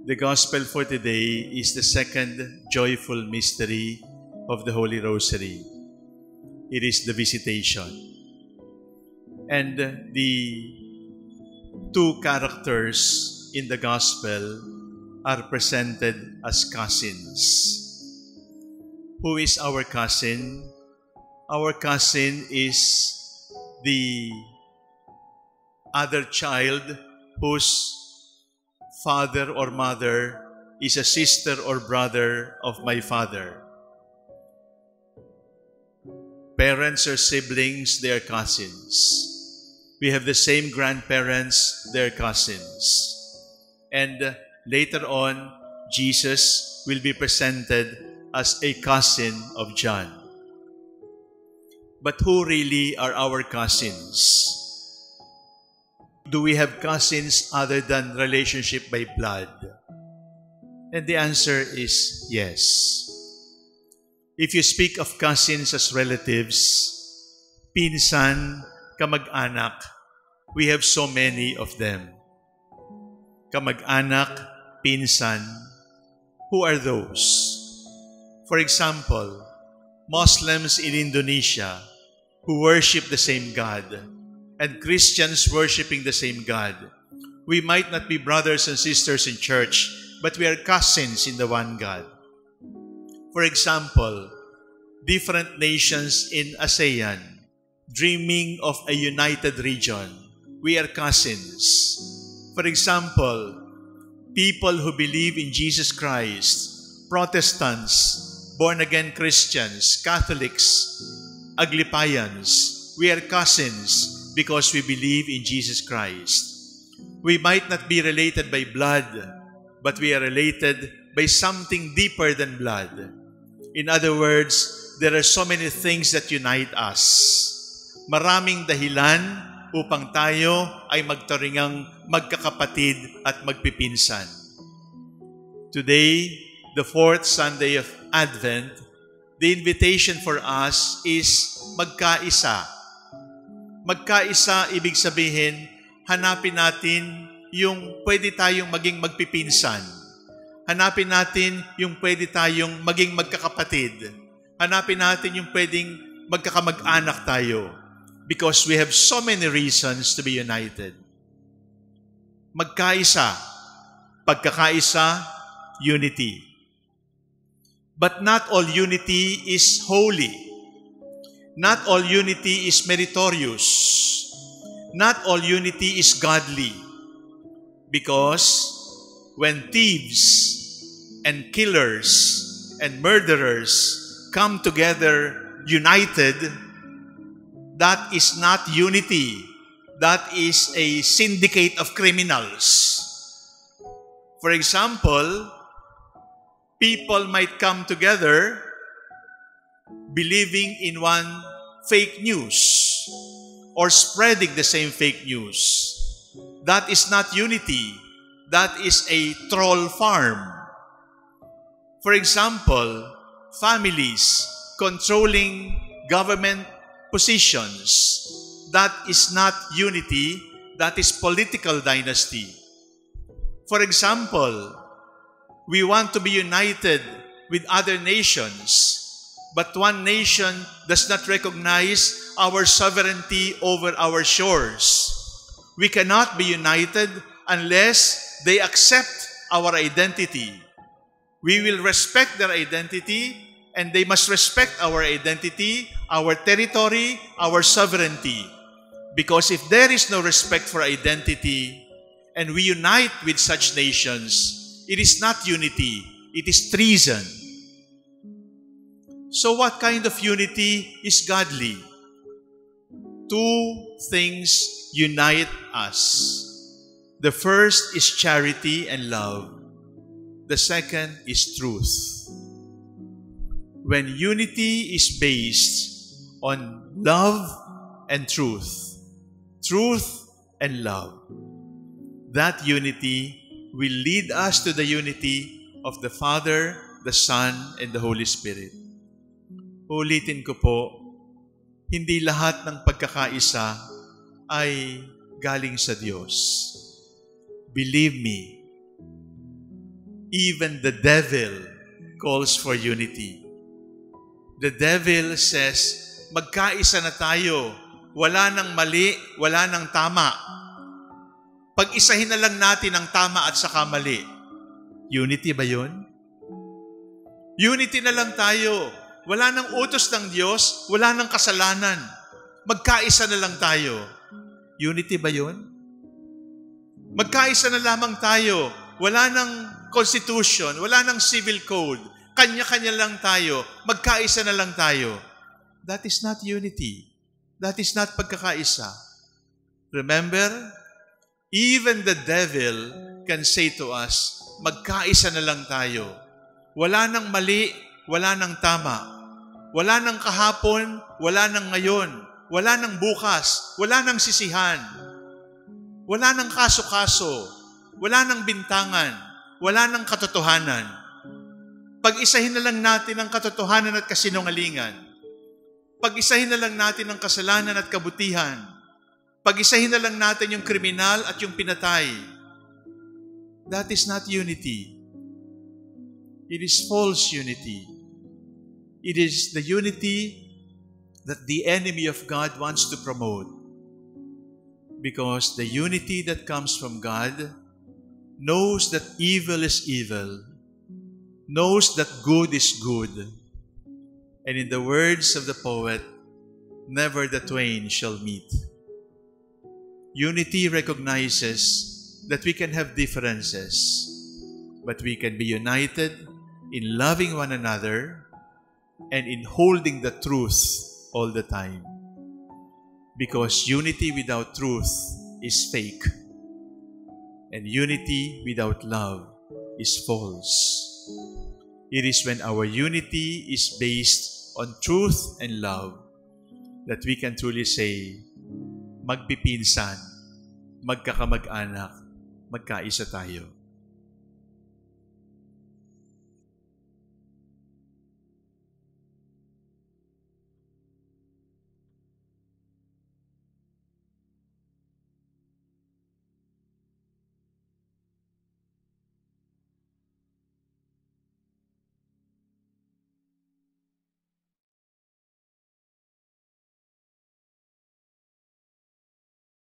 The Gospel for today is the second joyful mystery of the Holy Rosary. It is the Visitation. And the two characters in the Gospel are presented as cousins. Who is our cousin? Our cousin is the other child whose father or mother is a sister or brother of my father. Parents or siblings, they are cousins. We have the same grandparents, they are cousins. And later on, Jesus will be presented as a cousin of John. But who really are our cousins? Do we have cousins other than relationship by blood? And the answer is yes. If you speak of cousins as relatives, pinsan, kamag-anak, we have so many of them. Kamag-anak, pinsan, who are those? For example, Muslims in Indonesia who worship the same God, and Christians worshiping the same God. We might not be brothers and sisters in church, but we are cousins in the one God. For example, different nations in ASEAN dreaming of a united region. We are cousins. For example, people who believe in Jesus Christ, Protestants, born-again Christians, Catholics, Aglipayans, we are cousins because we believe in Jesus Christ. We might not be related by blood, but we are related by something deeper than blood. In other words, there are so many things that unite us. Maraming dahilan upang tayo ay magtaringang magkakapatid at magpipinsan. Today, the fourth Sunday of Advent, the invitation for us is magkaisa. Magkaisa, ibig sabihin, hanapin natin yung pwede tayong maging magpipinsan. Hanapin natin yung pwede tayong maging magkakapatid. Hanapin natin yung pwedeng magkakamag-anak tayo. Because we have so many reasons to be united. Magkaisa. Pagkakaisa, unity. But not all unity is holy. Not all unity is meritorious. Not all unity is godly. Because when thieves and killers and murderers come together united, that is not unity. That is a syndicate of criminals. For example, people might come together believing in one fake news or spreading the same fake news. That is not unity. That is a troll farm. For example, families controlling government positions. That is not unity. That is political dynasty. For example, we want to be united with other nations, but one nation does not recognize our sovereignty over our shores. We cannot be united unless they accept our identity. We will respect their identity, and they must respect our identity, our territory, our sovereignty. Because if there is no respect for identity, and we unite with such nations, it is not unity, it is treason. So what kind of unity is godly? Two things unite us. The first is charity and love. The second is truth. When unity is based on love and truth and love, that unity will lead us to the unity of the Father, the Son, and the Holy Spirit. Ulitin ko po, hindi lahat ng pagkakaisa ay galing sa Diyos. Believe me, even the devil calls for unity. The devil says, magkaisa na tayo. Wala nang mali, wala nang tama. Pag-isahin na lang natin ang tama at saka mali. Unity ba yun? Unity na lang tayo. Wala nang utos ng Diyos, wala nang kasalanan. Magkaisa na lang tayo. Unity ba yun? Magkaisa na lamang tayo. Wala nang constitution, wala nang civil code. Kanya-kanya lang tayo. Magkaisa na lang tayo. That is not unity. That is not pagkakaisa. Remember, even the devil can say to us, magkaisa na lang tayo. Wala nang mali, wala nang tama. Wala nang kahapon, wala nang ngayon. Wala nang bukas, wala nang sisihan. Wala nang kaso-kaso. Wala nang bintangan. Wala nang katotohanan. Pag-isahin na lang natin ang katotohanan at kasinungalingan. Pag-isahin na lang natin ang kasalanan at kabutihan. Pag-isahin na lang natin yung kriminal at yung pinatay. That is not unity. It is false unity. It is the unity that the enemy of God wants to promote. Because the unity that comes from God knows that evil is evil, knows that good is good, and in the words of the poet, never the twain shall meet. Unity recognizes that we can have differences, but we can be united in loving one another and in holding the truth all the time. Because unity without truth is fake, and unity without love is false. It is when our unity is based on truth and love that we can truly say, magpipinsan, magkakamag-anak, magkaisa tayo.